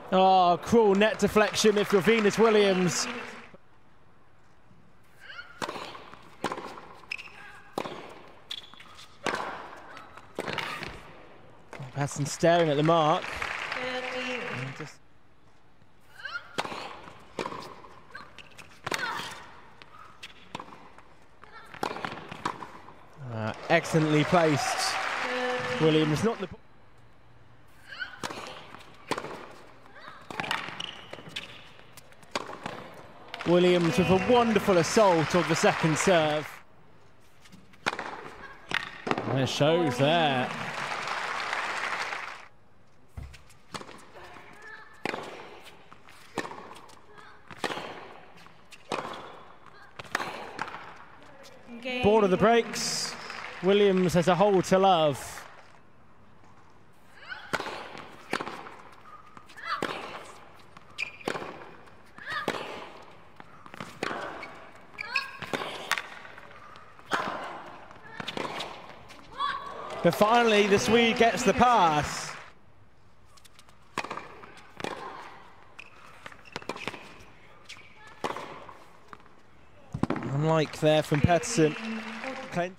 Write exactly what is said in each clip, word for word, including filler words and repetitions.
Oh, cruel net deflection if you're Venus Williams. Peterson staring at the mark. Just... Uh, excellently placed. Williams, not the... Williams with a wonderful assault of the second serve. And it shows there. Board of the breaks. Williams has a hole to love. But finally, the Swede gets the pass. Unlike there from Peterson. Clench.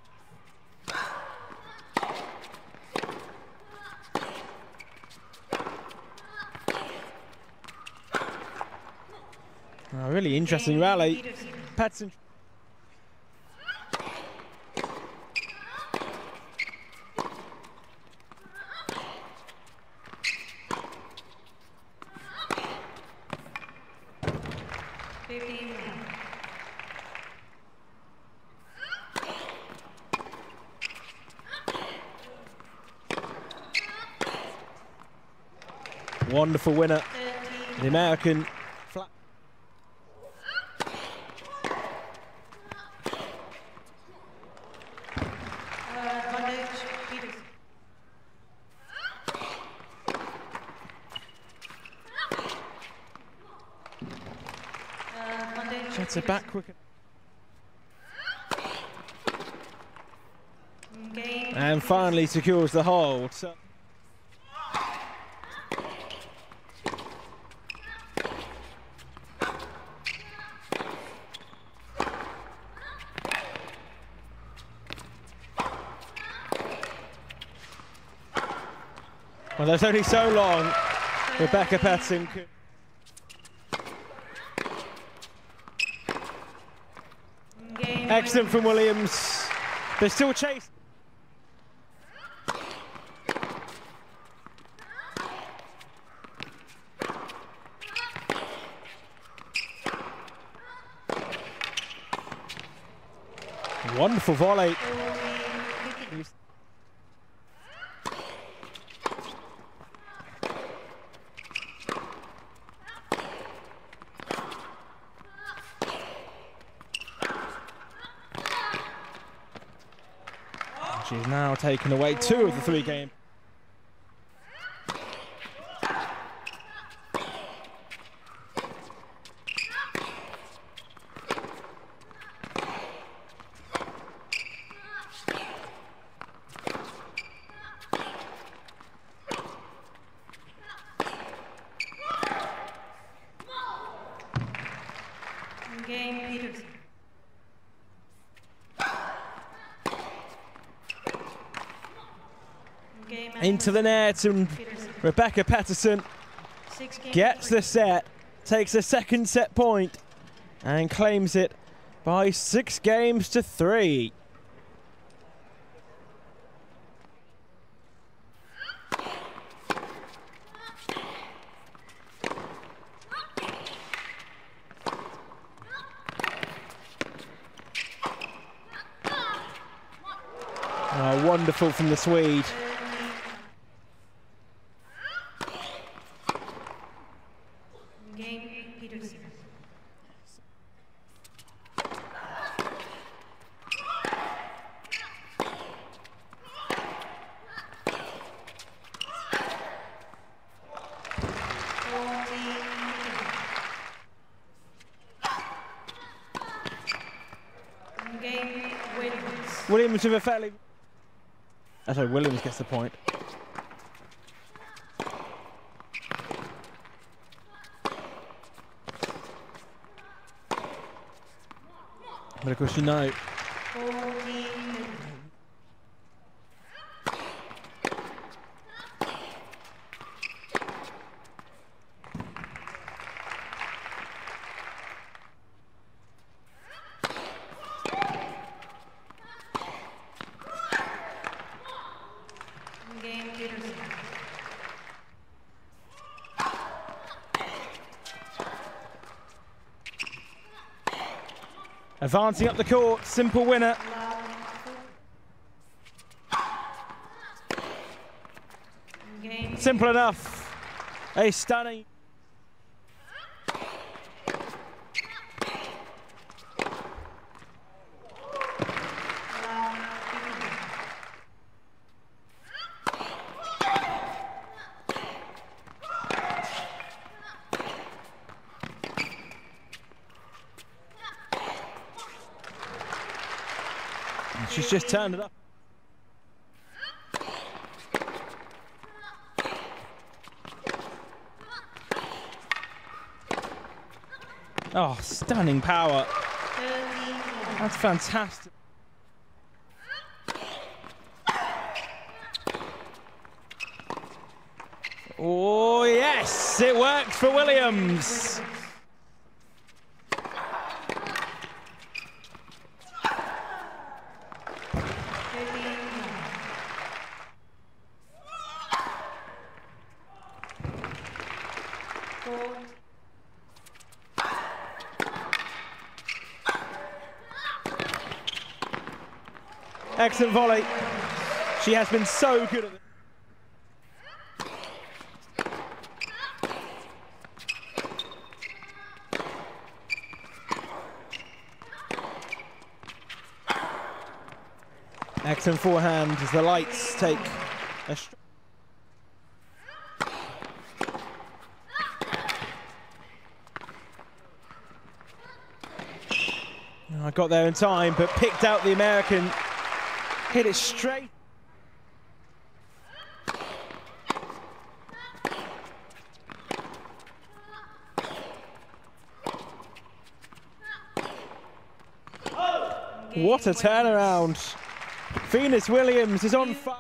A really interesting rally. Peterson. Wonderful winner, the American. Flat. Sets it back quicker. And finally secures the hold. So well, there's only so long Rebecca Peterson could. Excellent from Williams. They're still chasing. Wonderful volley. She's now taken away two of the three games. Game Peterson. Into the net, and Rebecca Peterson gets the set, takes a second set point, and claims it by six games to three. Oh, wonderful from the Swede. Game Peterson. Game Williams. Williams with a fairly... Oh, sorry, Williams gets the point. But of course, you know. Game Peterson. Advancing up the court, simple winner. Game Simple enough. A stunning. She's just turned it up. Oh, stunning power. That's fantastic. Oh, yes, it worked for Williams. Excellent volley. She has been so good at it. Excellent forehand as the lights take a I got there in time, but picked out the American. Hit it straight. What a turnaround. Venus Williams is on fire.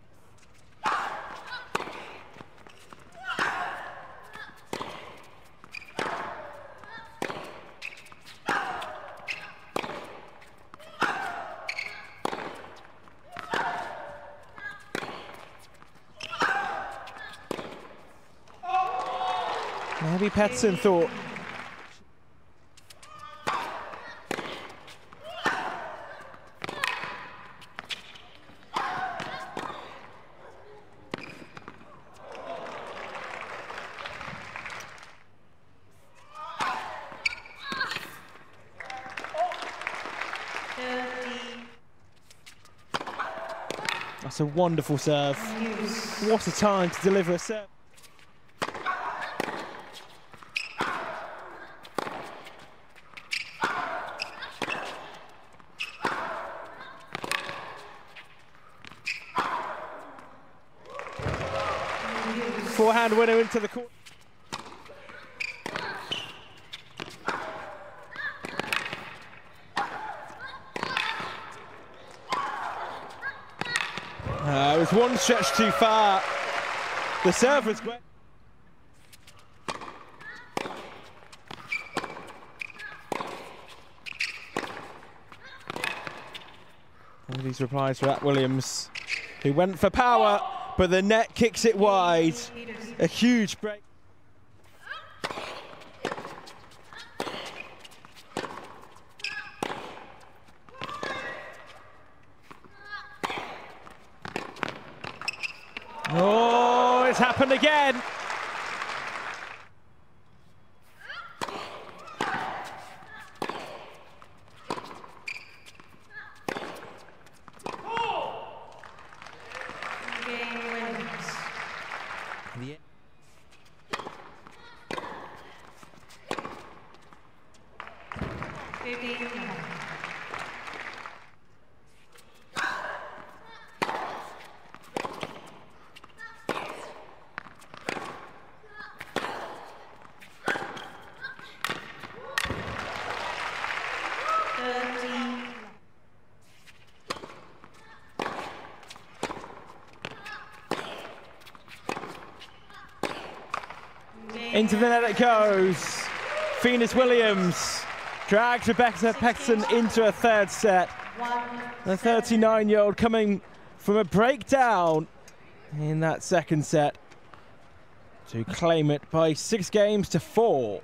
Maybe Peterson thought. That's a wonderful serve. What a time to deliver a serve. Forehand winner into the court. Uh, it was one stretch too far. The serve was great. One of these replies for that Williams, who went for power, but the net kicks it wide. A huge break. Oh, it's happened again. The thirteen Into the net it goes. Venus Williams drags Rebecca Peterson into a third set. The thirty-nine-year-old coming from a breakdown in that second set to claim it by six games to four.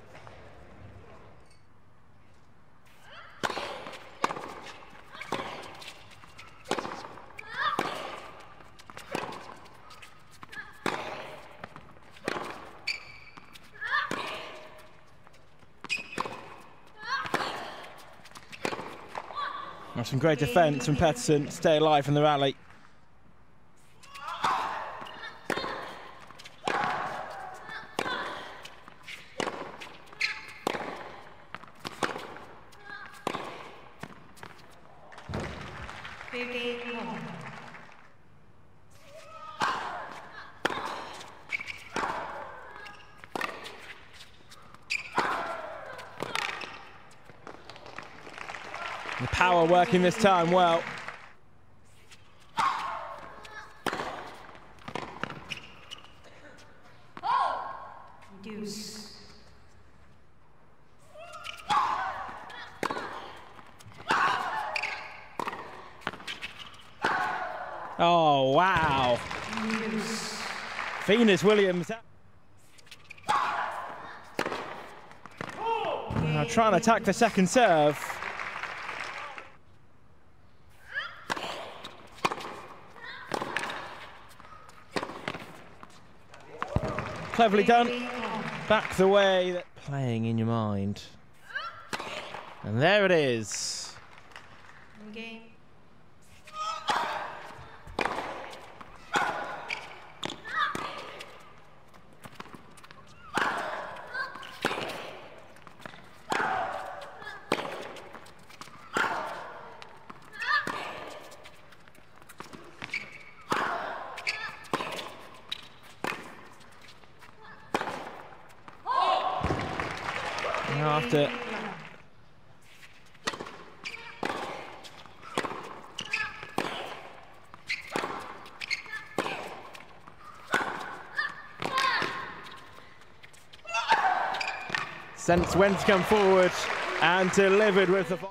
Some great defence from Peterson to stay alive from the rally. The power working this time well. Deuce. Oh, wow. Deuce. Venus Williams. Now trying to attack the second serve. Cleverly done. Back the way that playing in your mind. And there it is. Game. After Sense went to come forward and delivered with the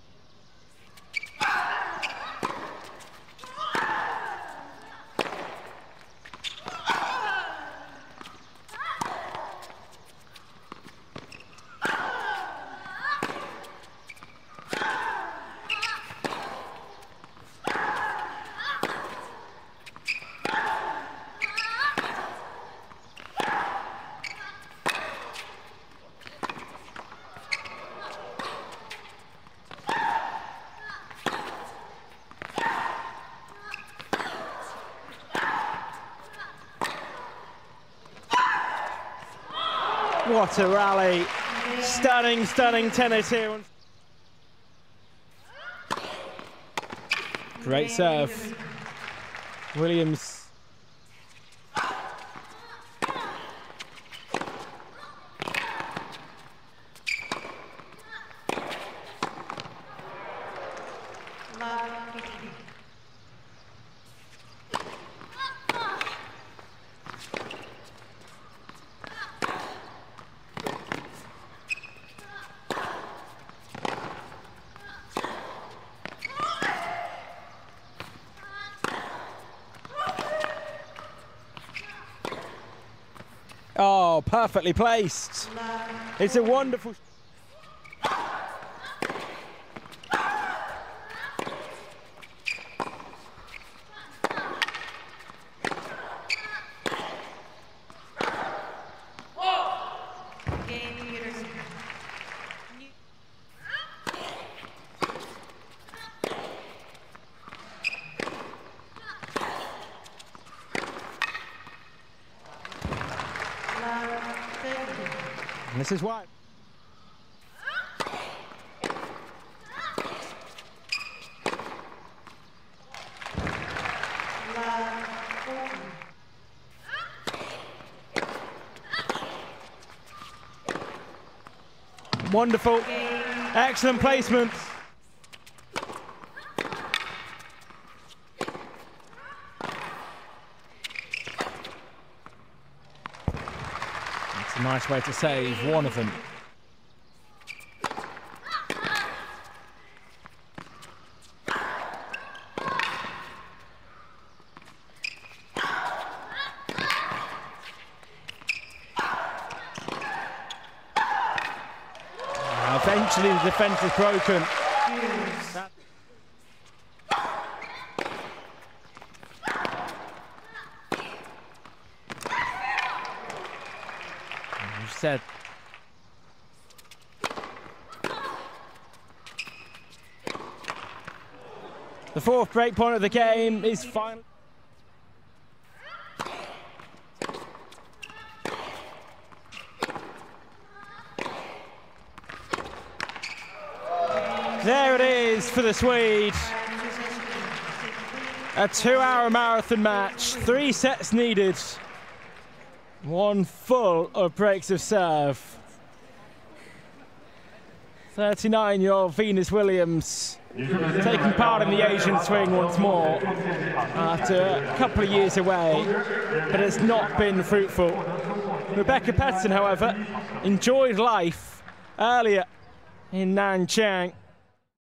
What a rally. Stunning, stunning tennis here. Great serve. Williams. Oh, perfectly placed. It's a wonderful... Game, Peterson. And this is why. Wonderful. Excellent placement. It's a nice way to save one of them. Uh, eventually the defence is broken. That said. The fourth break point of the game is final. There it is for the Swede. A two-hour marathon match, three sets needed. One full of breaks of serve. thirty-nine-year-old Venus Williams taking part in the Asian swing once more after a couple of years away, but it's not been fruitful. Rebecca Peterson, however, enjoyed life earlier in Nanchang.